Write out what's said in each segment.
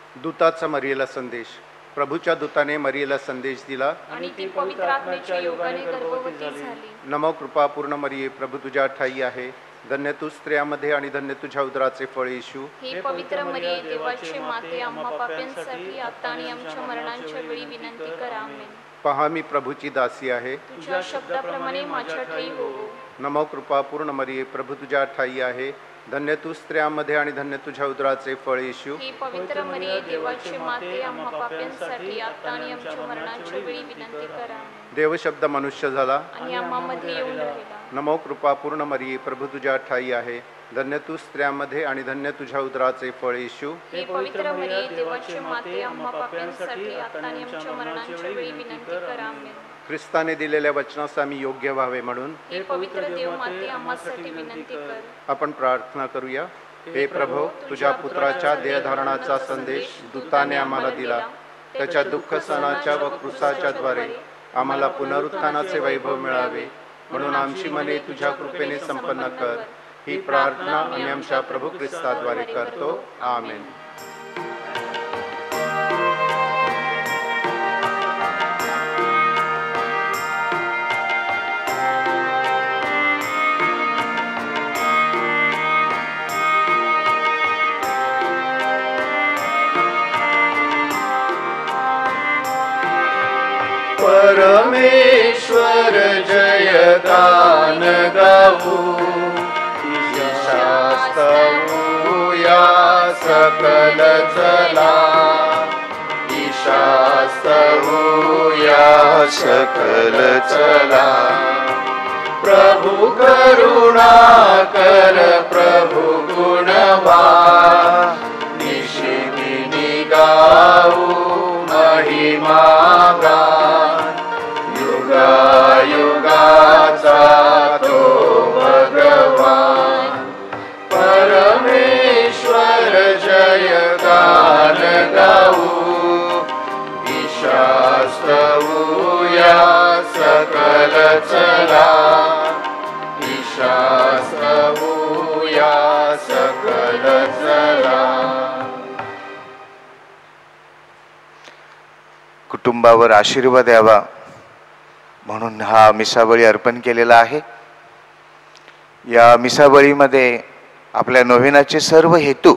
दूताचा मरियेला संदेश. प्रभूच्या दूताने मरियेला संदेश दिला आणि ती पवित्र आत्म्याच्या योगाने गर्भवती झाली. नमो कृपा पूर्ण मरिये, प्रभू तुझ्या ठाई आहे, धन्य तू स्त्रियांमध्ये आणि धन्य तुझ्या उदराचे फळ येशू. हे पवित्र मरिये, देवाची माते, आम्हा पाप्यांसाठी आता आणि आमच्या मरणाच्या वेळी विनंती कर. आमेन. पहा मी प्रभूची दासी आहे, तुझ्या शब्दाप्रमाणे माझ्या ठाई होवो. नमो कृपा पूर्ण मरिये, प्रभू तुझ्या ठाई आहे, धन्य तू स्त्रियांमध्ये आणि धन्य तुझ्या उदराचे फळ येशू. हे पवित्र मरिये, देवाची माते, आम्हा पाप्यांसाठी आता आणि आमच्या मरणाच्या वेळी विनंती कर. आमेन. देवशब्द मनुष्य झाला आणि आम्हामध्ये येऊन राहिला. नमो कृपा पूर्ण मरिये, प्रभू तुझ्या ठाई आहे, धन्य तू स्त्रियांमध्ये आणि धन्य तुझ्या उदराचे फळ येशू. हे पवित्र मरिये, देवाची माते, आम्हा पाप्यांसाठी आता आणि आमच्या मरणाच्या वेळी विनंती कर. आमेन. ख्रिस्ताने दिलेल्या वचनास आम्ही योग्य व्हावे म्हणून हे पवित्र देव माते, आम्हासाठी विनंती कर. आपण प्रार्थना करूया. हे प्रभो, तुझ्या पुत्राच्या देहधारणाचा संदेश दूताने आम्हाला दिला. त्याच्या दुःख सणाच्या व क्रूसाच्या द्वारे आम्हाला पुनरुत्थानाचे वैभव मिळावे, म्हणून आमची मने तुझ्या कृपेने संपन्न कर. ही प्रार्थना आम्ही आमच्या प्रभू ख्रिस्ताद्वारे करतो. आमेन. परमेश्वर जयगान गाऊ, ईशास्तवू या सकल चला, ईशास्तवू या सकल चला. प्रभु करुणा कर, प्रभु गुणवान, निशिदिनी गाऊ महिमा गान. युगाचा तो भगवान, परमेश्वर जयगान गाऊ, ईशास्तवू या सकल चला, ईशास्तवू या सकल चला. कुटुंबावर आशीर्वाद यावा म्हणून हा मिसाबळी अर्पण केलेला आहे. या मिसाबळीमध्ये आपल्या नोव्हेनाचे सर्व हेतू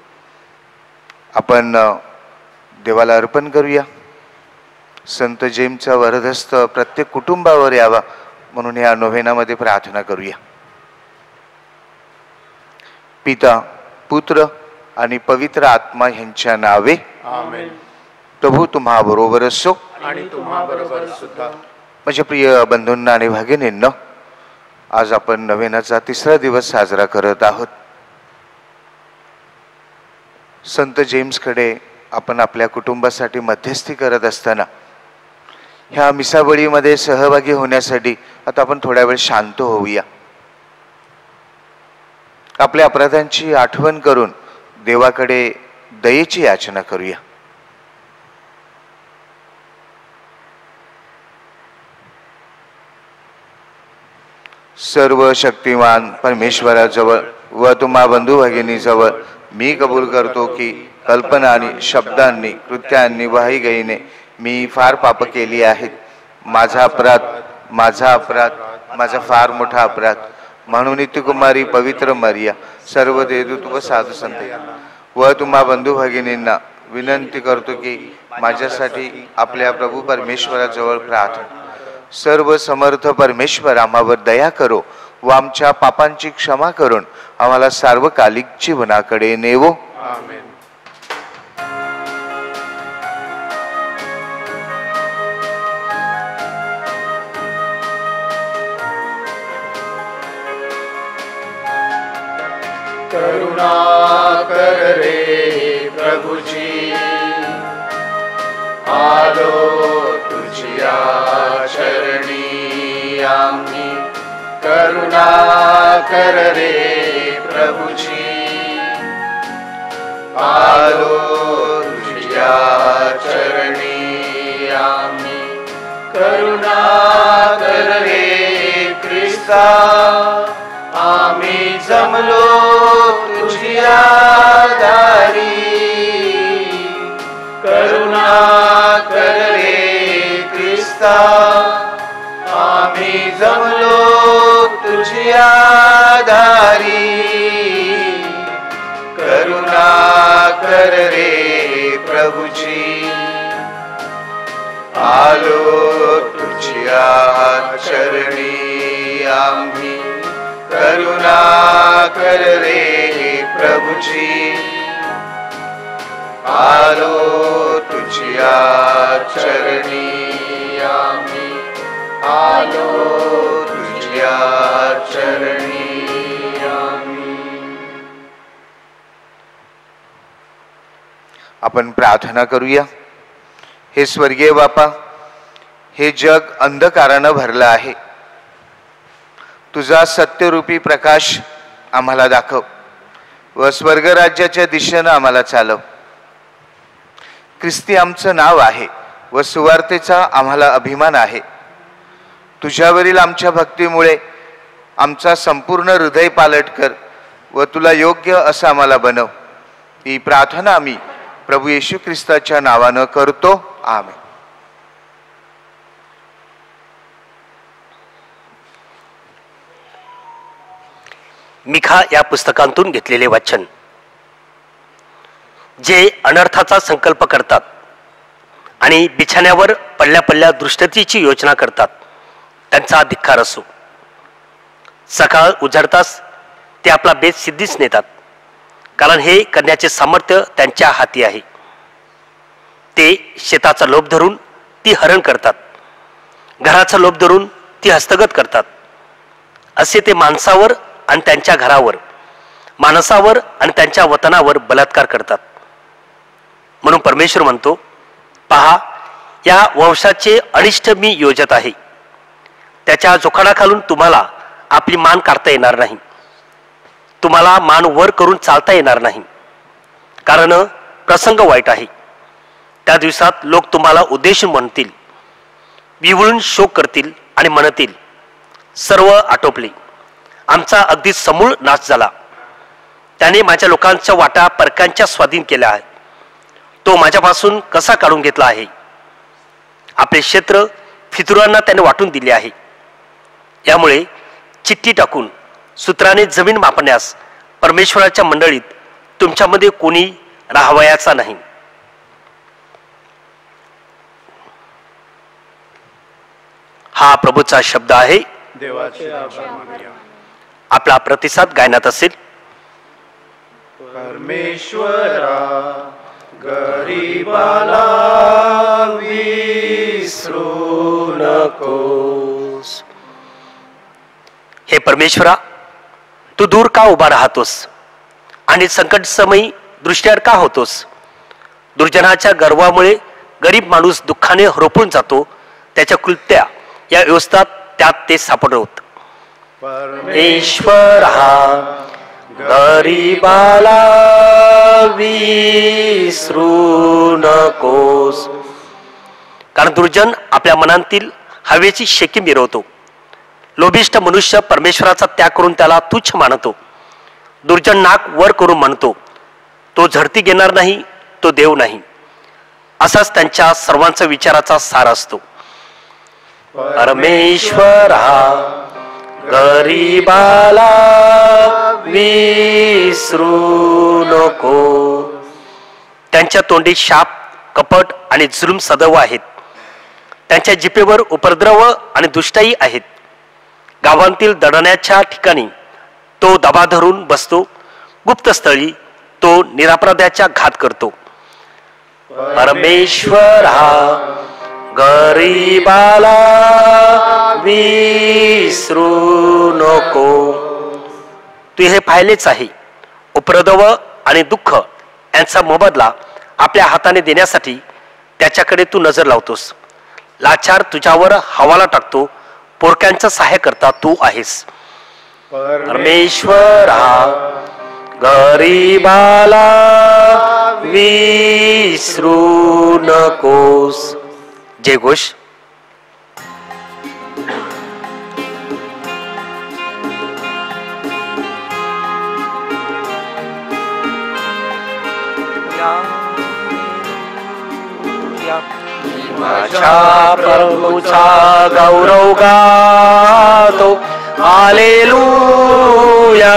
आपण देवाला अर्पण करूया. संत जेम्सचा वरदहस्त प्रत्येक कुटुंबावर यावा म्हणून या नोव्हेनामध्ये प्रार्थना करूया. पिता, पुत्र आणि पवित्र आत्मा यांच्या नावे. आमेन. प्रभू तुम्हा बरोबर असो आणि तुम्हा बरोबर सुद्धा. माझ्या प्रिय बंधूंना आणि भगिनींना, आज आपण नोव्हेनाचा 3रा दिवस साजरा करत आहोत. संत जेम्सकडे आपण आपल्या कुटुंबासाठी मध्यस्थी करत असताना ह्या मिसाबळीमध्ये सहभागी होण्यासाठी आता आपण थोड्या वेळ शांत होऊया. आपल्या अपराधांची आठवण करून देवाकडे दयेची याचना करूया. सर्व शक्तिमान परमेश्वराजवळ व तुम्हा बंधू भगिनीजवळ मी कबूल करतो की कल्पनांनी, शब्दांनी, कृत्यांनी, वाहिगईने मी फार पाप केली आहेत. माझा अपराध, माझा फार मोठा अपराध. म्हणून नित्यकुमारी पवित्र मरिया, सर्व देवदूत व साधू संत व तुम्हा बंधू भगिनींना विनंती करतो की माझ्यासाठी आपल्या प्रभू परमेश्वराजवळ प्रार्थना. सर्व समर्थ परमेश्वर आम्हावर दया करो व आमच्या पापांची क्षमा करून आम्हाला सार्वकालिक जीवनाकडे नेवो. आमेन. करुणा कर रे प्रभुजी, आलो तुझ्या चरणी आम्ही. करुणा कर रे प्रभुजी, आलो तुझ्या चरणी आम्ही. करुणा कर रे ख्रिस्ता, आम्ही जमलो तुझ्या दारी. असता आम्ही जमलो तुझ्या दारी. करुणा कर रे प्रभुजी, आलो तुझ्या चरणी आम्ही. करुणा कर रे प्रभुजी, आलो तुझ्या चरणी आम्ही. आलो तुझ्या चरणी आम्ही. आपण प्रार्थना करूया. हे स्वर्गीय बापा, हे जग अंधकारानं भरलं आहे. तुझा सत्यरूपी प्रकाश आम्हाला दाखव व स्वर्गराज्याच्या दिशेनं आम्हाला चालव. ख्रिस्ती आमचं नाव आहे व सुवार्तेचा आम्हाला अभिमान आहे. तुझ्यावरील आमच्या भक्तीमुळे आमचा संपूर्ण हृदय पालट कर व तुला योग्य असं आम्हाला बनव. ही प्रार्थना आम्ही प्रभू येशू ख्रिस्ताच्या नावानं करतो. आमेन. मिखा या पुस्तकांतून घेतलेले वाचन. जे अनर्थाचा संकल्प करतात आणि बिछाण्यावर पडल्या पडल्या दृष्टतेची योजना करतात त्यांचा धिक्कार असो. सकाळ उजाडताच ते आपला बेत सिद्धीच नेतात, कारण हे करण्याचे सामर्थ्य त्यांच्या हाती आहे. ते शेताचा लोभ धरून ती हरण करतात, घराचा लोभ धरून ती हस्तगत करतात. असे ते माणसावर आणि त्यांच्या घरावर, माणसावर आणि त्यांच्या वतनावर बलात्कार करतात. म्हणून परमेश्वर म्हणतो, पहा, या वंशाचे अनिष्ट मी योजत आहे. त्याच्या जोखाडाखालून तुम्हाला आपली मान काढता येणार नाही, तुम्हाला मान वर करून चालता येणार नाही, कारण प्रसंग वाईट आहे. त्या दिवसात लोक तुम्हाला उद्देशून म्हणतील, विवळून शोक करतील आणि म्हणतील, सर्व आटोपले, आमचा अगदी समूळ नाश झाला. त्याने माझ्या लोकांच्या वाटा परक्यांच्या स्वाधीन केल्या आहेत. तो माझ्यापासून कसा काढून घेतला आहे. आपले क्षेत्र फितुरांना त्याने वाटून दिले आहे. यामुळे चिठ्ठी टाकून सूत्राने जमीन मापण्यास परमेश्वराच्या मंडळीत तुमच्यामध्ये कोणी राहावयाचा नाही. हा प्रभूचा शब्द आहे. देवाचे आभार मानूया. आपला प्रतिसाद गायनात असेल. परमेश्वरा गरीबाला विसरू नकोस. हे परमेश्वरा, तू दूर का उभा राहतोस आणि संकट समयी दृष्टीआड का होतोस. दुर्जनाच्या गर्वामुळे गरीब माणूस दुःखाने हरपून जातो. त्याच्या कृत्या या व्यवस्थात त्यात ते सापडत. परमेश्वरा गरीबाला विसरू नकोस. कारण दुर्जन आपल्या मनातील हवेची शेकी मिरवतो. लोभिष्ठ मनुष्य परमेश्वराचा त्याग करून त्याला तुच्छ मानतो. दुर्जन नाक वर करून म्हणतो, तो झडती घेणार नाही, तो देव नाही. असाच त्यांच्या सर्वांचा विचाराचा सार असतो. परमेश्वरा गरीबाला विसरू नको. त्यांच्या तोंडी शाप, कपट आणि जुलूम सदैव आहेत. त्यांच्या जिभेवर उपद्रव आणि दुष्टाई आहेत. गावांतील दडण्याच्या ठिकाणी तो दबा धरून बसतो. गुप्तस्थळी तो निरापराध्याचा घात करतो. परमेश्वरा गरीबाला विसरू नको. तू हे पाहिलेच आहे. उपद्रव आणि दुःख यांचा मोबदला आपल्या हाताने देण्यासाठी त्याच्याकडे तू नजर लावतोस. लाचार तुझ्यावर हवाला टाकतो. पोरक्यांचा सहाय्य करता तू आहेस. परमेश्वरा गरीबाला विसरू नकोस. जय घोष. माझ्या प्रभूचा गौरव गातो. Hallelujah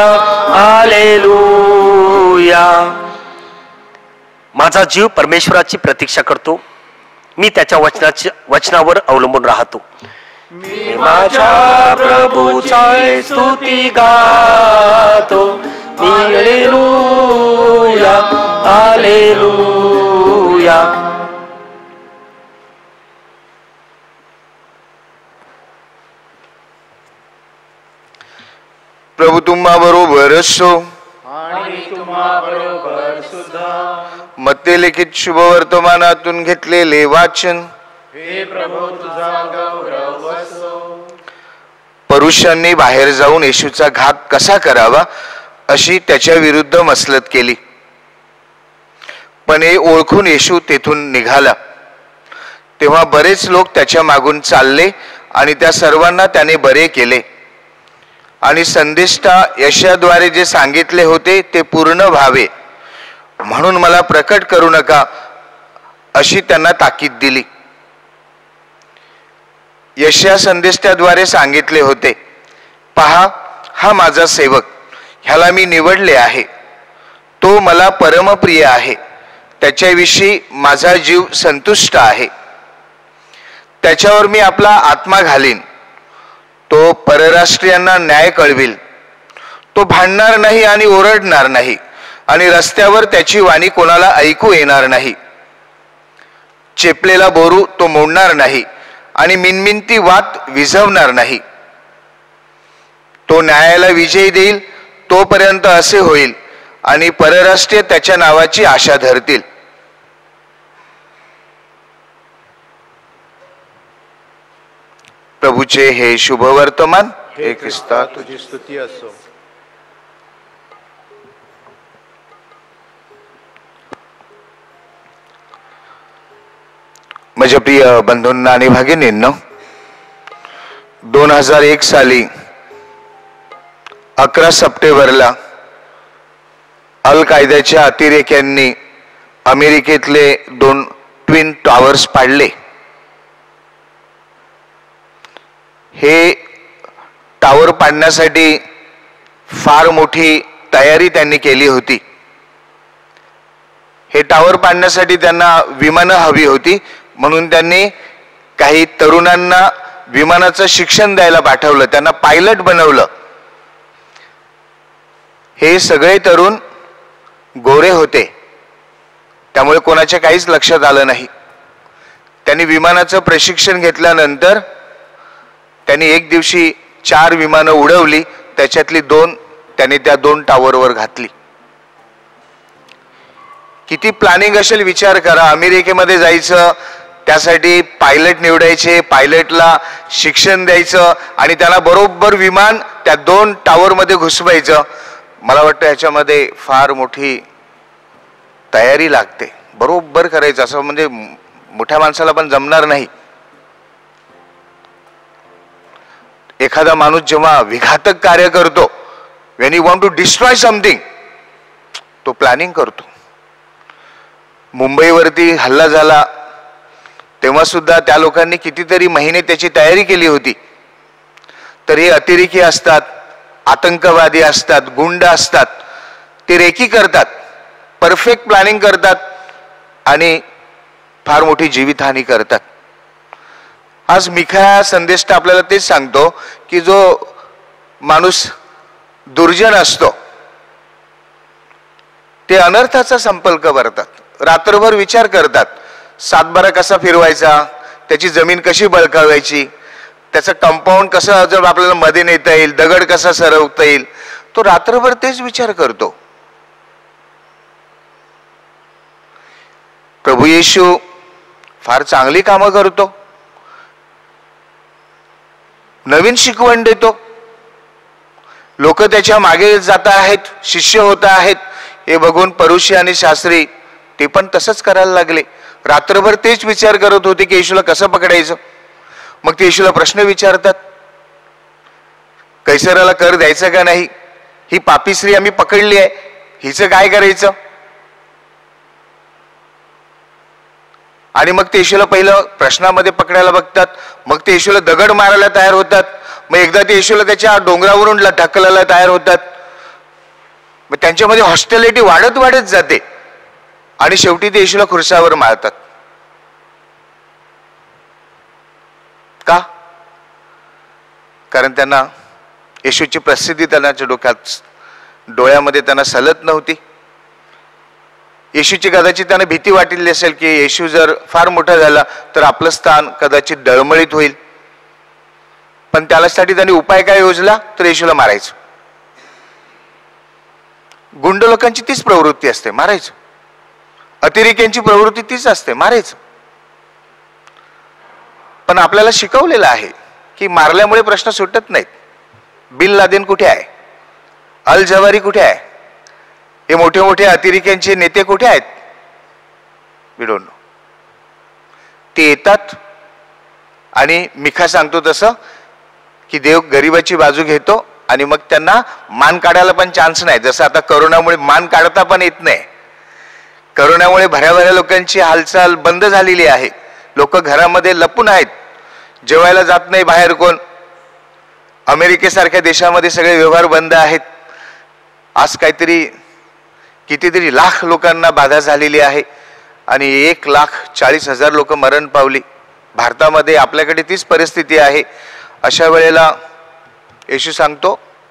hallelujah. माझा जीव परमेश्वराची प्रतीक्षा करतो. मी त्याच्या वचनावर अवलंबून राहतो. मी माझ्या प्रभूचा स्तुती गातो. Hallelujah hallelujah. प्रभू तुम्हा बरोबर असो. आणि तुम्हा बरोबर सुद्धा. मत्ते लिखित शुभवर्तमानातून घेतलेले वाचन. हे प्रभू तुझा गौरव असो. पुरुषांनी बाहेर जाऊन येशूचा घात कसा करावा अशी त्याच्या विरुद्ध मसलत केली. पण हे ओळखून येशू तेथून निघाला. तेव्हा बरेच लोक त्याच्या मागून चालले आणि त्या सर्वांना त्याने बरे केले. आणि संदेष्टा यशाद्वारे जे सांगितले होते ते पूर्ण व्हावे म्हणून मला प्रकट करू नका अशी त्यांना ताकीद दिली. यशया संदेष्टाद्वारे सांगितले होते, पहा हा माझा सेवक, ह्याला मी निवडले आहे, तो मला परमप्रिय आहे, त्याच्याविषयी माझा जीव संतुष्ट आहे. त्याच्यावर मी आपला आत्मा घालीन. तो परराष्ट्रीयांना न्याय कळविल. तो भांडणार नाही आणि ओरडणार नाही आणि रस्त्यावर त्याची वाणी कोणाला ऐकू येणार नाही. चेपलेला बोरू तो मोडणार नाही आणि मिनमिनती वात विझवणार नाही. तो न्यायाला विजय देईल तोपर्यंत असे होईल आणि परराष्ट्रीय त्याच्या नावाची आशा धरतील. प्रभूचे हे शुभवर्तमान. हे ख्रिस्ता तुझी स्तुती असो. माझ्या प्रिय बंधूंना आणि भगिनींनो, 2001 साली 11 सप्टेंबरला अल कायद्याच्या अतिरेक्यांनी अमेरिकेतले 2 ट्विन टॉवर्स पाडले. हे टावर पाडण्यासाठी फार मोठी तयारी त्यांनी केली होती. हे टावर पाडण्यासाठी त्यांना विमानं हवी होती म्हणून त्यांनी काही तरुणांना विमानाचं शिक्षण द्यायला पाठवलं, त्यांना पायलट बनवलं. हे सगळे तरुण गोरे होते, त्यामुळे कोणाच्या काहीच लक्षात आलं नाही. त्यांनी विमानाचं प्रशिक्षण घेतल्यानंतर त्यांनी एक दिवशी 4 विमानं उडवली, त्याच्यातली 2 त्यांनी त्या 2 टावरवर घातली. किती प्लॅनिंग असेल विचार करा. अमेरिकेमध्ये जायचं, त्यासाठी पायलट निवडायचे, पायलटला शिक्षण द्यायचं आणि त्याला बरोबर विमान त्या 2 टावरमध्ये घुसवायचं. मला वाटतं ह्याच्यामध्ये फार मोठी तयारी लागते. बरोबर करायचं, असं म्हणजे मोठ्या माणसाला पण जमणार नाही. एखादा माणूस जेव्हा विघातक कार्य करतो, when you want to destroy something, तो प्लॅनिंग करतो. मुंबईवरती हल्ला झाला तेव्हा सुद्धा त्या लोकांनी कितीतरी महिने त्याची तयारी केली होती. तर हे अतिरेकी असतात, आतंकवादी असतात, गुंड असतात, ते रेकी करतात, परफेक्ट प्लॅनिंग करतात आणि फार मोठी जीवितहानी करतात. आज मिखा संदेश आपल्याला तेच सांगतो की जो माणूस दुर्जन असतो ते अनर्थाचा संपर्क करतात, रात्रभर विचार करतात, 7-12 कसा फिरवायचा, त्याची जमीन कशी बळकावायची, त्याचं कंपाऊंड कसं जर आपल्याला मध्ये नेता येईल, दगड कसा सरवता येईल, तो रात्रभर तेच विचार करतो. प्रभू येशू फार चांगली कामं करतो, नवीन शिकवण देतो. लोक त्याच्या मागे जात आहेत, शिष्य होत आहेत. हे बघून परुषी आणि शास्त्री ते पण तसंच करायला लागले. रात्रभर तेच विचार करत होते की येशूला कसं पकडायचं. मग ते येशूला प्रश्न विचारतात, कैसराला कर द्यायचं का नाही, ही पापी स्त्री आम्ही पकडली आहे, हिचं काय करायचं. आणि मग ते येशूला पहिलं प्रश्नामध्ये पकडायला बघतात, मग ते येशूला दगड मारायला तयार होतात, मग एकदा ते येशूला त्याच्या डोंगरावरून ढकलायला तयार होतात. मग त्यांच्यामध्ये हॉस्टिलिटी वाढत वाढत जाते आणि शेवटी ते येशूला खुर्सावर मारतात. का? कारण त्यांना येशूची प्रसिद्धी त्यांच्या डोळ्यामध्ये त्यांना सलत नव्हती. येशूची कदाचित त्यांना भीती वाटलेली असेल की येशू जर फार मोठा झाला तर आपलं स्थान कदाचित डळमळीत होईल. पण त्यासाठी त्यांनी उपाय काय योजला तर येशूला मारायचं. गुंड लोकांची तीच प्रवृत्ती असते, मारायचं. अतिरेक्यांची प्रवृत्ती तीच असते, मारायचं. पण आपल्याला शिकवलेलं आहे की मारल्यामुळे प्रश्न सुटत नाहीत. बिन लादेन कुठे आहे? अल जवारी कुठे आहे? हे मोठे मोठे अतिरेक्यांचे नेते कुठे आहेत? We don't know. ते येतात आणि मिखा सांगतो तसं की देव गरिबाची बाजू घेतो आणि मग त्यांना मान काढायला पण चान्स नाही. जसं आता करोनामुळे मान काढता पण येत नाही. करोनामुळे भऱ्या लोकांची हालचाल बंद झालेली आहे. लोक घरामध्ये लपून आहेत, जेवायला जात नाही बाहेर कोण. अमेरिकेसारख्या देशामध्ये सगळे व्यवहार बंद आहेत. आज कितीतरी लाख लोकांना बाधा झालेली आहे आणि 1,40,000 लोक मरण पावली. भारतामध्ये आपल्याकडे तीच परिस्थिती आहे. अशा वेळेला येशू सांगतो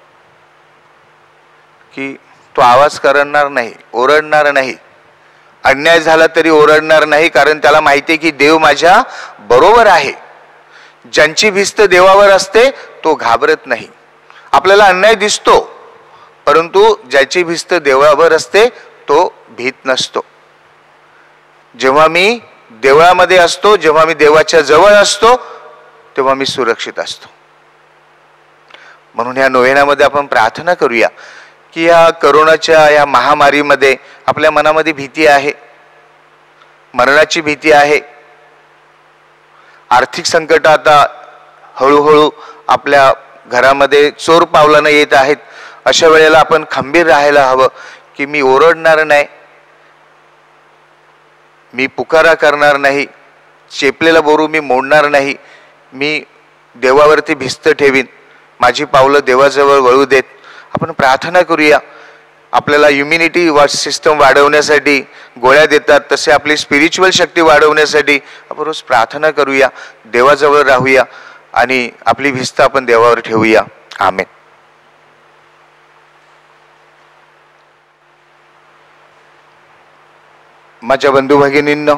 की तो आवाज करणार नाही, ओरडणार नाही. अन्याय झाला तरी ओरडणार नाही, कारण त्याला माहिती आहे की देव माझ्या बरोबर आहे. ज्यांची भिस्त देवावर असते तो घाबरत नाही. आपल्याला अन्याय दिसतो, परंतु ज्याची भिस्त देवावर असते तो भीत नसतो. जेव्हा मी देवळामध्ये असतो, जेव्हा मी देवाच्या जवळ असतो, तेव्हा मी सुरक्षित असतो. म्हणून या नोव्हेनामध्ये आपण प्रार्थना करूया की या करोनाच्या या महामारीमध्ये आपल्या मनामध्ये भीती आहे, मरणाची भीती आहे. आर्थिक संकट आता हळूहळू आपल्या घरामध्ये चोर पावलानं येत आहेत. अशा वेळेला आपण खंबीर राहायला हवं की मी ओरडणार नाही, मी पुकारा करणार नाही, चेपलेला बोरू मी मोडणार नाही, मी देवावरती भिस्त ठेवीन, माझी पावलं देवाजवळ वळू देत. आपण प्रार्थना करूया. आपल्याला इम्युनिटी सिस्टम वाढवण्यासाठी गोळ्या देतात, तसे आपली स्पिरिच्युअल शक्ती वाढवण्यासाठी आपण रोज प्रार्थना करूया, देवाजवळ राहूया आणि आपली भिस्त आपण देवावर ठेवूया. आमेन. माझ्या बंधू भगिनींनो,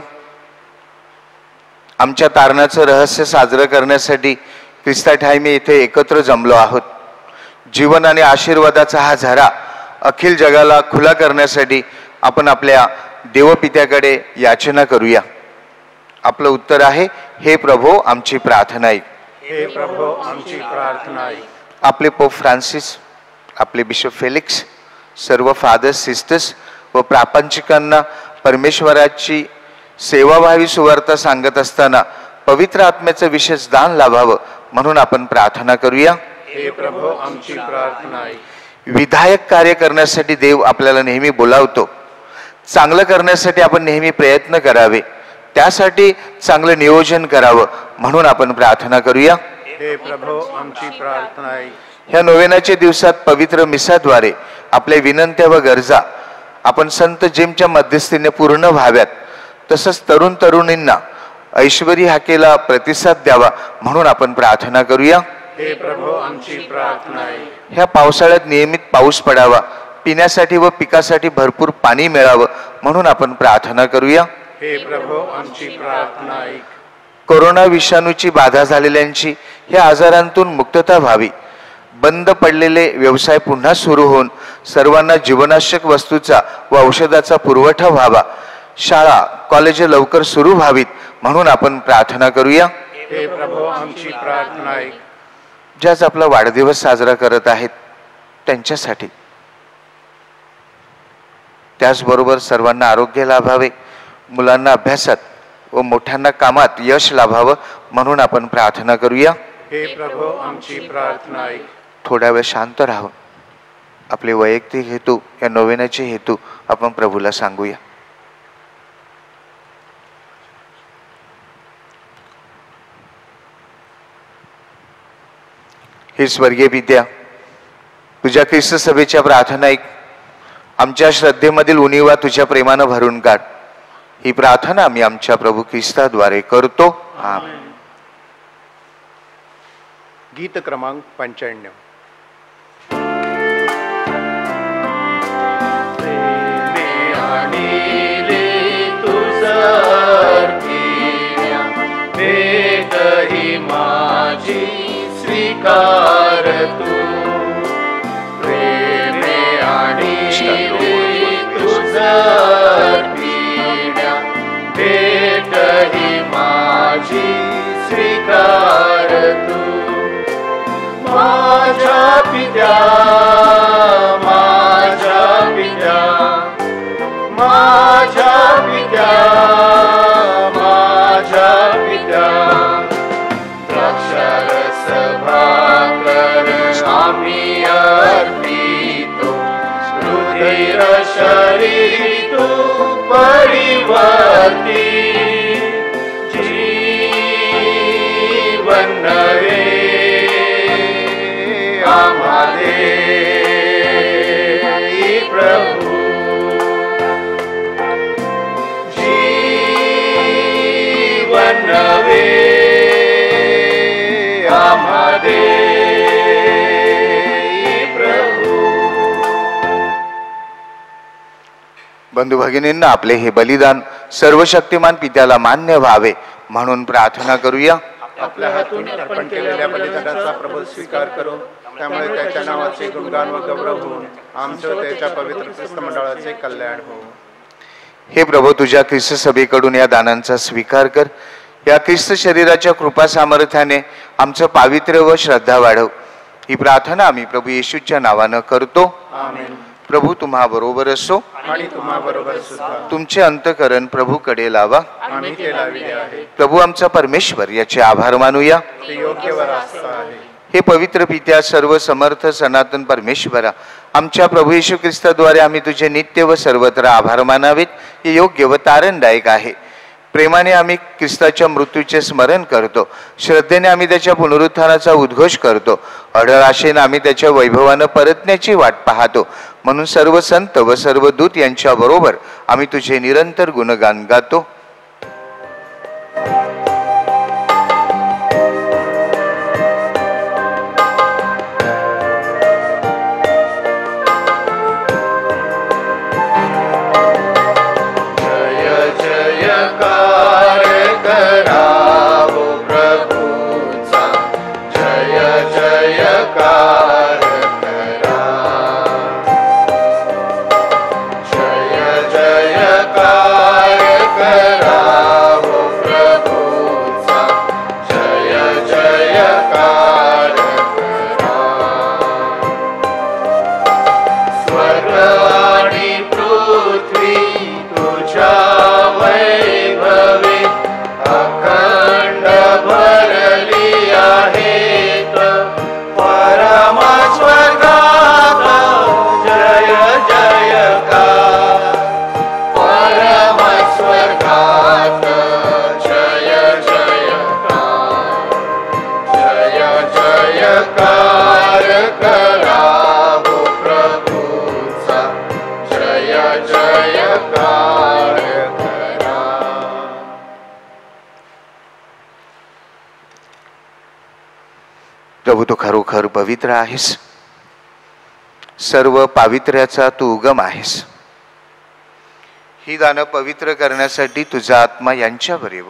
आमच्या तारणाचं रहस्य साजरं करण्यासाठी ख्रिस्ता ठायमी येथे एकत्र जमलो आहोत. जीवन आणि आशीर्वादाचा हा झरा अखिल जगाला खुला करण्यासाठी आपण आपल्या देवपित्याकडे याचना करूया. आपलं उत्तर आहे, हे प्रभो आमची प्रार्थना ऐक. हे प्रभो आमची प्रार्थना ऐक. आपले पोप फ्रान्सिस, आपले बिशप फेलिक्स, सर्व फादर्स, सिस्टर्स व प्रापंचिकांना परमेश्वराची सेवाभावी सुवार्ता सांगत असताना पवित्र आत्म्याचं विशेष दान लाभावं म्हणून आपण प्रार्थना करूया. हे प्रभो आमची प्रार्थना ऐक. विधायक कार्य करण्यासाठी देव आपल्याला नेहमी बोलावतो. चांगलं करण्यासाठी आपण नेहमी प्रयत्न करावे, त्यासाठी चांगलं नियोजन करावं म्हणून आपण प्रार्थना करूया. हे प्रभो आमची प्रार्थना ऐक. ह्या नोवेनाच्या दिवसात पवित्र मिसाद्वारे आपल्या विनंत्या व गरजा आपण संत जेमच्या मध्यस्थीने पूर्ण व्हाव्यात. तसंच तरुण तरुणींना ऐश्वरी हाकेला प्रतिसाद द्यावा म्हणून आपण प्रार्थना करूया. हे प्रभो आमची प्रार्थना ऐक. ह्या पावसाळ्यात नियमित पाऊस पडावा, पिण्यासाठी व पिकासाठी भरपूर पाणी मिळावं म्हणून आपण प्रार्थना करूया. हे प्रभो आमची प्रार्थना ऐक. कोरोना विषाणूची बाधा झालेल्यांची ह्या आजारांतून मुक्तता व्हावी. बंद पडलेले व्यवसाय पुन्हा सुरू होऊन सर्वांना जीवनावश्यक वस्तूचा व औषधाचा पुरवठा व्हावा. शाळा कॉलेजे लवकर सुरू व्हावीत म्हणून आपण प्रार्थना करूया. हे प्रभो आमची प्रार्थना ऐक. ज्याच आपला वाढदिवस साजरा करत आहेत त्यांच्यासाठी, त्याचबरोबर सर्वांना आरोग्य लाभावे, मुलांना अभ्यासात व मोठ्यांना कामात यश लाभावं म्हणून आपण प्रार्थना करूया. हे प्रभो आमची प्रार्थना ऐक. थोड्या वेळ शांत राहून आपले वैयक्तिक हेतू, या नोवेनाचे हेतू आपण प्रभूला सांगूया. हे स्वर्गीय पित्या, तुझ्या ख्रिस्त सभेच्या प्रार्थना ऐक. आमच्या श्रद्धेमधील उणीवा तुझ्या प्रेमानं भरून काढ. ही प्रार्थना आम्ही आमच्या प्रभू ख्रिस्ताद्वारे करतो. आमेन. गीत क्रमांक 95. माझी स्वीकार तू, प्रेमे आणि तुझं पिण्या भेट ही माझी स्वीकार तू. माझ्या पित्या, माझ्या पित्या, माझ्या पित्या, माझ्या पित्या, द्राक्षारस भाकर आम्ही अर्पितो, रुधिर शरीर तू परिवर्ती, जीवन नवे आम्हा दे प्रभू, जीवन नवे आम्हा दे प्रभू. बंधू भगिनींना आपले हे बलिदान सर्वशक्तिमान पित्याला मान्य व्हावे म्हणून प्रार्थना करूया. आपल्या हातून अर्पण केलेल्या बलिदानाचा प्रभू स्वीकार करो. त्यामुळे त्याच्या नावाचे गुणगान व गौरव होऊन आमचं त्याच्या पवित्र ख्रिस्त मंडळाचे कल्याण हो. हे प्रभू, तुझ्या ख्रिस्त सभेकडून या दानांचा स्वीकार कर. या ख्रिस्त शरीराच्या कृपा सामर्थ्याने आमचं पावित्र्य व श्रद्धा वाढव. ही प्रार्थना आम्ही प्रभू येशूच्या नावानं करतो. आमेन. प्रभू तुम्हा बरोबर असो आणि तुम्हा बरोबर सुद्धा. तुमचे अंतःकरण प्रभूकडे लावा. आम्ही ते लाविले आहे. प्रभू आमचा परमेश्वर याचे आभार मानूया. ते योग्य व रास्त आहे. हे पवित्र पित्या, सर्व समर्थ सनातन परमेश्वरा, आमच्या प्रभू येशू ख्रिस्ताद्वारे आम्ही तुझे नित्य व सर्वत्र आभार मानावेत हे योग्य व तारणदायक आहे. प्रेमाने आम्ही ख्रिस्ताच्या मृत्यूचे स्मरण करतो. श्रद्धेने आम्ही त्याच्या पुनरुत्थानाचा उद्घोष करतो. अढळ आशेने आम्ही त्याच्या वैभवानं परतण्याची वाट पाहतो. म्हणून सर्व संत व सर्व दूत यांच्या बरोबर आम्ही तुझे निरंतर गुणगान गातो. प्रभू, तू खरोखर पवित्र आहेस. सर्व पावित्र्याचा तू उगम आहेस. ही दानं पवित्र करण्यासाठी तुझा आत्मा यांच्यावर येऊ.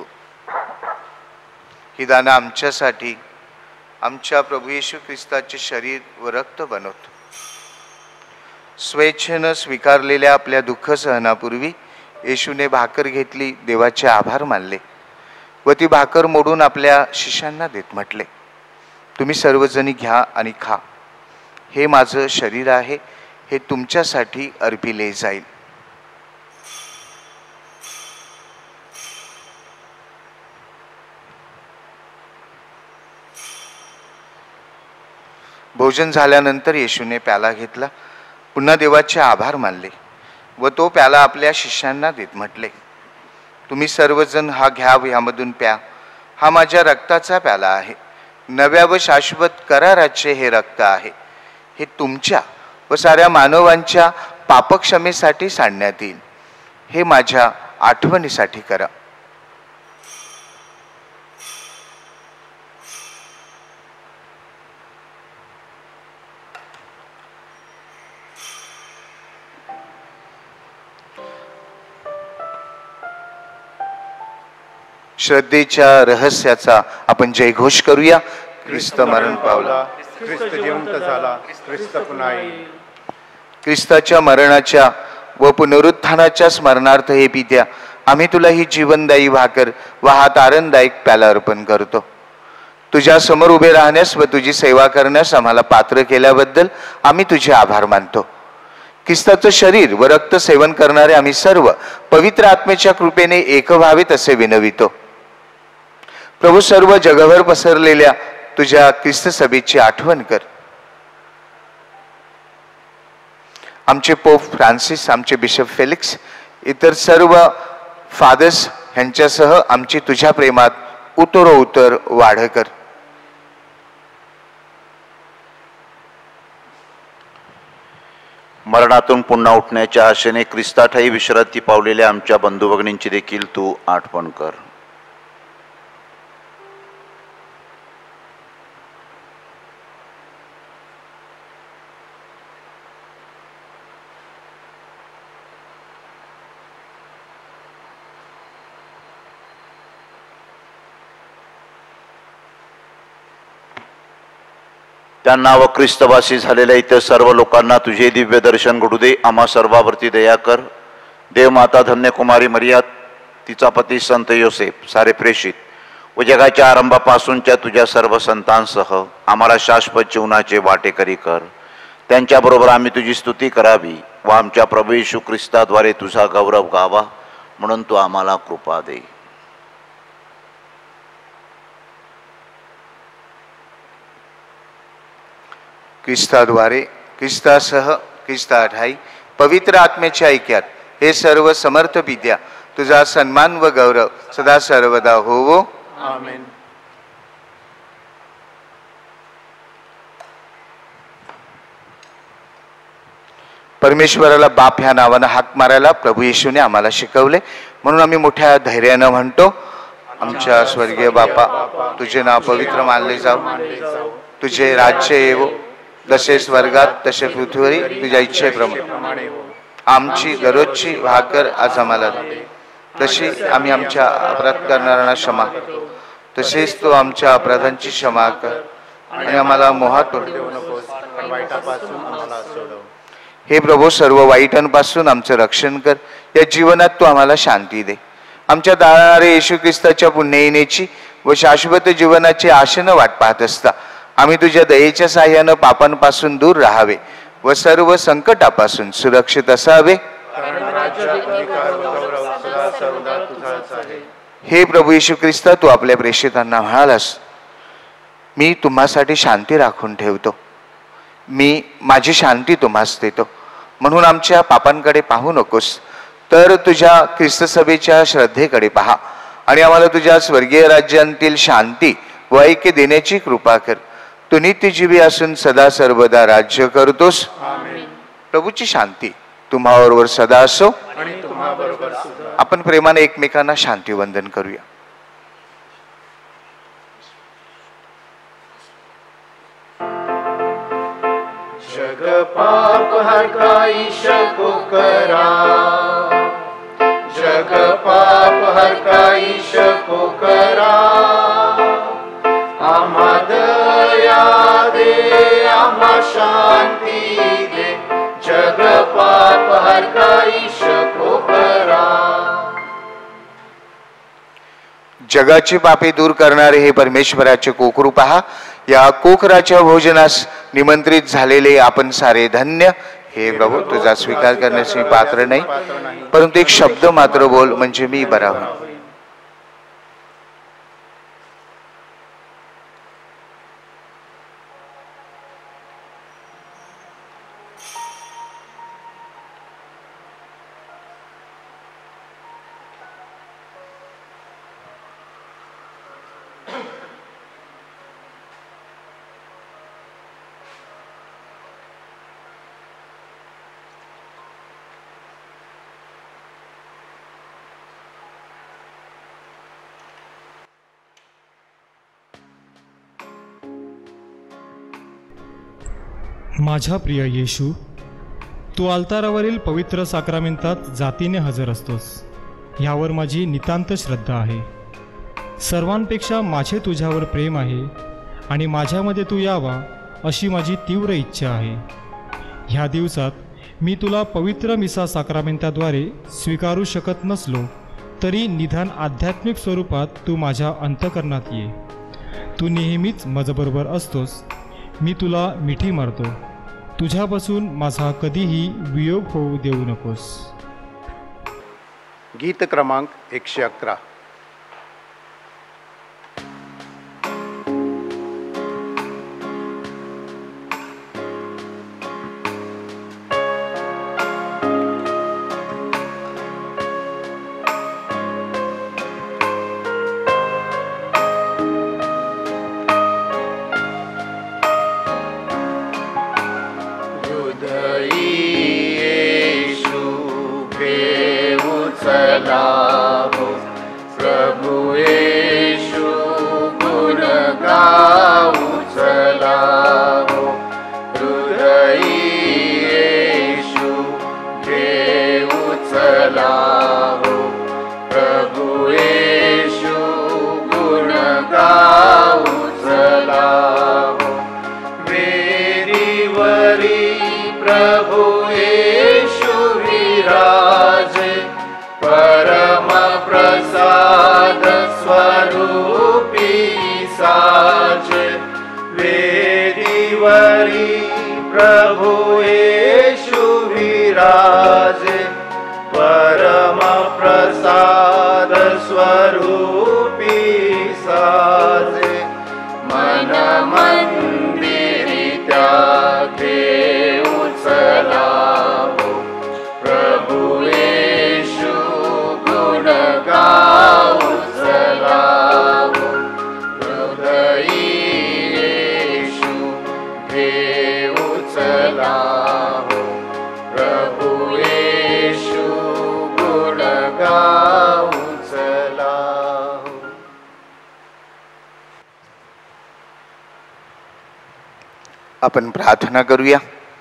ही दानं आमच्यासाठी आमच्या प्रभू येशू ख्रिस्ताचे शरीर व रक्त बनवतो. स्वेच्छेनं स्वीकारलेल्या आपल्या दुःख सहनापूर्वी येशूने भाकर घेतली, देवाचे आभार मानले व ती भाकर मोडून आपल्या शिष्यांना देत म्हटले, तुम्ही सर्वजणी घ्या आणि खा. हे माझं शरीर आहे, हे तुमच्यासाठी अर्पिले जाईल. भोजन झाल्यानंतर येशूने प्याला घेतला, पुन्हा देवाचे आभार मानले व तो प्याला आपल्या शिष्यांना देत म्हटले, तुम्ही सर्वजण हा घ्या व ह्यामधून प्या. हा माझ्या रक्ताचा प्याला आहे. नव्या व शाश्वत कराराचे हे रक्त आहे. हे तुमच्या व साऱ्या मानवांच्या पापक्षमेसाठी सांडण्यात येईल. हे माझ्या आठवणीसाठी करा. श्रद्धेच्या रहस्याचा आपण जयघोष करूया. ख्रिस्त मरण पावला, ख्रिस्त जिवंत झाला, ख्रिस्त पुन्हा येईल. ख्रिस्ताच्या मरणाच्या व पुनरुत्थानाच्या स्मरणार्थ हे पित्या, आम्ही तुला ही जीवनदायी भाकर व हा तारणदायक प्याला अर्पण करतो. तुझ्या समोर उभे राहण्यास व तुझी सेवा करण्यास आम्हाला पात्र केल्याबद्दल आम्ही तुझे आभार मानतो. ख्रिस्ताचं शरीर व रक्त सेवन करणारे आम्ही सर्व पवित्र आत्मेच्या कृपेने एक व्हावेत असे विनवितो. प्रभू, सर्व जगभर पसरलेल्या तुझ्या ख्रिस्त सभेची आठवण कर. आमचे पोप फ्रान्सिस, आमचे बिशप फेलिक्स, इतर सर्व फादर्स यांच्यासह आमची तुझ्या प्रेमात उतरोउतर वाढ कर. मरणातून पुन्हा उठण्याच्या आशेने ख्रिस्ताठायी विश्रांती पावलेल्या आमच्या बंधू भगिनींची देखील तू आठवण कर. त्यांना व ख्रिस्तवासी झालेल्या इतर सर्व लोकांना तुझे दिव्य दर्शन घडू दे. आम्हा सर्वावरती दया कर. देव माता धन्य कुमारी मरिया, तिचा पती संत योसेफ, सारे प्रेषित व जगाच्या आरंभापासूनच्या तुझ्या सर्व संतांसह आम्हाला शाश्वत जीवनाचे वाटेकरी कर. त्यांच्याबरोबर आम्ही तुझी स्तुती करावी व आमच्या प्रभू येशू ख्रिस्ताद्वारे तुझा गौरव गावा, म्हणून तू आम्हाला कृपा दे. ख्रिस्ताद्वारे, ख्रिस्तासह, ख्रिस्ताठायी पवित्र आत्म्याच्या ऐक्यात हे सर्व समर्थ पित्या, तुझा सन्मान व गौरव सदा सर्वदा होवो. आमेन. परमेश्वराला बाप ह्या नावानं हाक मारायला प्रभू येशूने आम्हाला शिकवले, म्हणून आम्ही मोठ्या धैर्यानं म्हणतो, आमच्या स्वर्गीय बापा, तुझे नाव पवित्र मानले जावो, तुझे राज्य येवो, जसे स्वर्गात तसे पृथ्वीवर तुझ्या इच्छेप्रमाणे. आमची दररोजची भाकर आज आम्हाला दे, तशी आम्ही आमच्या अपराध करणाऱ्यांना क्षमा करतो, तसेच तू आमच्या अपराधांची क्षमा कर आणि आम्हाला मोहात पडू नकोस, पण वाईटापासून आम्हाला सोडव. हे प्रभू, सर्व वाईटांपासून आमचं रक्षण कर. या जीवनात तू आम्हाला शांती दे. आमच्या दारणारे येशू ख्रिस्ताच्या पुण्य येण्याची व शाश्वत जीवनाची आशेनं वाट पाहत असता आम्ही तुझ्या दयेच्या साह्यानं पापांपासून दूर राहावे व सर्व संकटापासून सुरक्षित असावे. कारण राज्य, अधिकार व गौरव सदा सर्वदा तुझाच आहे. हे प्रभू येशू ख्रिस्ता, तू आपल्या प्रेषितांना म्हणालास, मी तुम्हासाठी शांती राखून ठेवतो, मी माझी शांती तुम्हास देतो. म्हणून आमच्या पापांकडे पाहू नकोस, तर तुझ्या ख्रिस्त सभेच्या श्रद्धेकडे पहा आणि आम्हाला तुझ्या स्वर्गीय राज्यांतील शांती व ऐक्य देण्याची कृपा कर. तू नित्यजीवी असून सदा सर्वदा राज्य करतोस. आमेन. प्रभूची शांती तुम्हाबरोबर सदा असो. आणि तुम्हा बरोबर सुद्धा. आपण प्रेमाने एकमेकांना शांती वंदन करूया. जग पाप हरकाईश को करा, जग पाप हरकाईश को करा. आम्हा दया दे, आम्हा शांती दे, जग पाप हरकाईश को करा. जगाची पापे दूर करणारे हे परमेश्वराचे कोकरू पहा. या कोकराच्या भोजनास निमंत्रित झालेले आपण सारे धन्य. हे प्रभू, तुझा स्वीकार करण्यास मी पात्र नाही, परंतु एक शब्द मात्र बोल, म्हणजे मी बरा होईल. माझ्या प्रिय येशू, तू अल्तारावरील पवित्र साक्रामेंतात जातीने हजर असतोस, ह्यावर माझी नितांत श्रद्धा आहे. सर्वांपेक्षा माझे तुझ्यावर प्रेम आहे आणि माझ्यामध्ये तू यावा अशी माझी तीव्र इच्छा आहे. ह्या दिवसात मी तुला पवित्र मिसा साक्रामेंताद्वारे स्वीकारू शकत नसलो तरी निदान आध्यात्मिक स्वरूपात तू माझ्या अंतःकरणात ये. तू नेहमीच माझ्याबरोबर असतोस. मी तुला मिठी मारतो. तुझ्यापासून माझा कधीही वियोग होऊ देऊ नकोस. गीत क्रमांक 111. आपण प्रार्थना करूया.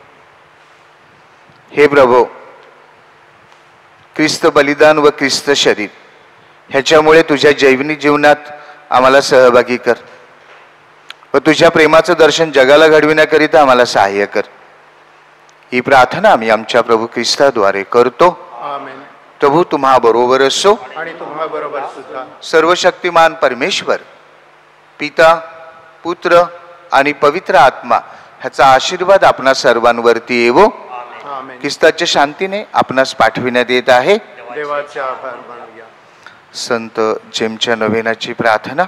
हे प्रभो, ख्रिस्त बलिदान व ख्रिस्त शरीर ह्याच्यामुळे तुझ्या जैवनिक जीवनात आम्हाला सहभागी कर व तुझ्या प्रेमाचं दर्शन जगाला घडविण्याकरिता आम्हाला सहाय्य कर. ही प्रार्थना आम्ही आमच्या प्रभू ख्रिस्ताद्वारे करतो. आमेन. प्रभू तुम्हा बरोबर असो आणि तुम्हा बरोबर सुद्धा. सर्वशक्तिमान परमेश्वर पिता, पुत्र आणि पवित्र आत्मा ह्याचा आशीर्वाद आपणा सर्वांवरती येवो. आमेन. ख्रिस्ताच्या शांतीने आपणास पाठविण्यात येत आहे. देवाचे आभार मानूया. संत जेम्सच्या नवेनाची प्रार्थना.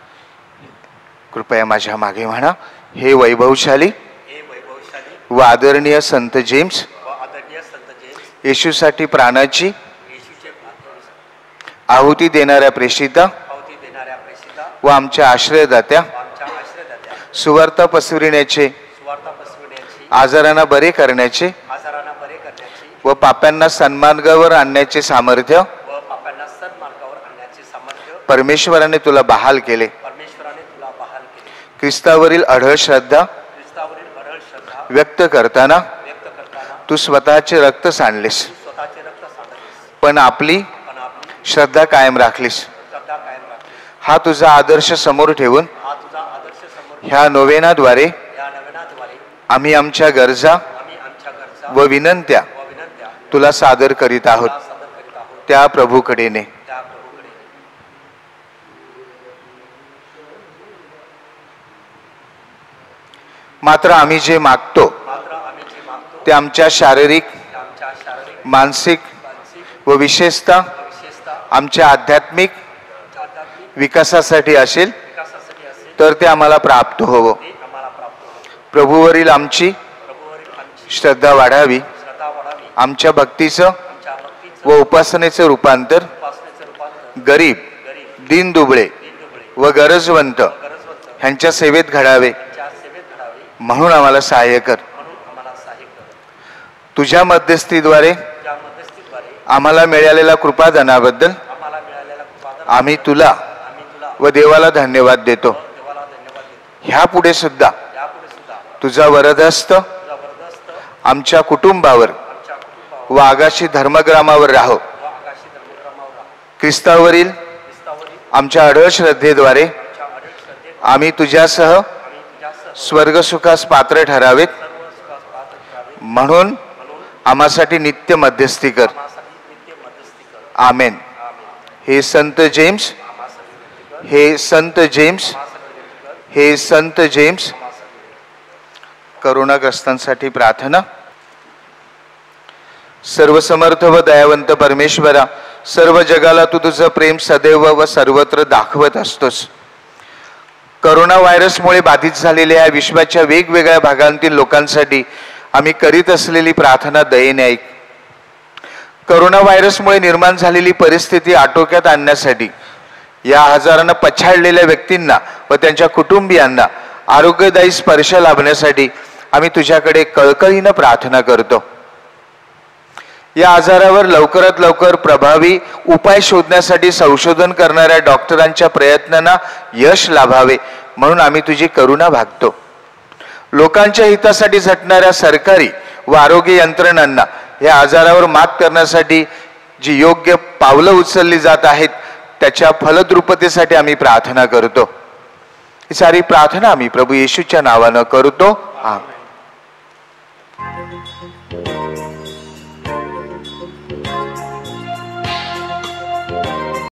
कृपया माझ्या मागे म्हणा. हे वैभवशाली व आदरणीय संत जेम्स, येशूसाठी प्राणाची आहुती देणाऱ्या प्रेषिता व आमच्या आश्रयदात्या, सुवार्ता पसरविण्याचे, आजारांना बरे करण्याचे व पाप्यांना सन्मार्गावर आणण्याचे सामर्थ्य परमेश्वराने तुला बहाल केले. ख्रिस्तावरील अढळ श्रद्धा व्यक्त करताना तू स्वतःचे रक्त सांडलेस, पण आपली श्रद्धा कायम राखलीस. हा तुझा आदर्श समोर ठेवून ह्या नोवेनाद्वारे आम्ही आमच्या गरजा व विनंत्या तुला सादर करीत आहोत. त्या प्रभूकडे ने. मात्र आम्ही जे मागतो ते आमच्या शारीरिक, मानसिक व विशेषतः आमच्या आध्यात्मिक विकासासाठी असेल तर ते आम्हाला प्राप्त होवो. प्रभूवरील आमची श्रद्धा वाढावी. आमच्या भक्तीचं व उपासनेचं रूपांतर गरीब, दीनदुबळे व गरजवंत ह्यांच्या सेवेत घडावे म्हणून आम्हाला सहाय्य कर. तुझ्या मध्यस्थीद्वारे आम्हाला मिळालेल्या कृपादानाबद्दल आम्ही तुला व देवाला धन्यवाद देतो. ह्या पुढे सुद्धा तुझा वरदहस्त आमच्या कुटुंबावर व आगाशी धर्मग्रामावर राहो. ख्रिस्तावरील आमच्या अढळ श्रद्धेद्वारे आम्ही तुझ्यासह स्वर्गसुखास पात्र ठरावेत म्हणून आम्हासाठी नित्य मध्यस्थी कर. आमेन. हे संत जेम्स, हे संत जेम्स, हे संत जेम्स. करोनाग्रस्तांसाठी प्रार्थना. सर्वसमर्थ व दयावंत परमेश्वरा, सर्व जगाला तू तुझं प्रेम सदैव व सर्वत्र दाखवत असतोस. करोना व्हायरसमुळे बाधित झालेल्या या विश्वाच्या वेगवेगळ्या भागांतील लोकांसाठी आम्ही करीत असलेली प्रार्थना दयेने ऐक. करोना व्हायरसमुळे निर्माण झालेली परिस्थिती आटोक्यात आणण्यासाठी या आजारानं पछाडलेल्या व्यक्तींना व त्यांच्या कुटुंबियांना आरोग्यदायी स्पर्श लाभण्यासाठी आम्ही तुझ्याकडे कळकळीनं प्रार्थना करतो. या आजारावर लवकरात लवकर प्रभावी उपाय शोधण्यासाठी संशोधन करणाऱ्या डॉक्टरांच्या प्रयत्नांना यश लाभावे म्हणून आम्ही तुझी करुणा भागतो. लोकांच्या हितासाठी झटणाऱ्या सरकारी व आरोग्य यंत्रणांना या आजारावर मात करण्यासाठी जी योग्य पावलं उचलली जात आहेत त्याच्या फलद्रुपतेसाठी आम्ही प्रार्थना करतो. ही सारी प्रार्थना आम्ही प्रभू येशूच्या नावानं करतो. आमेन.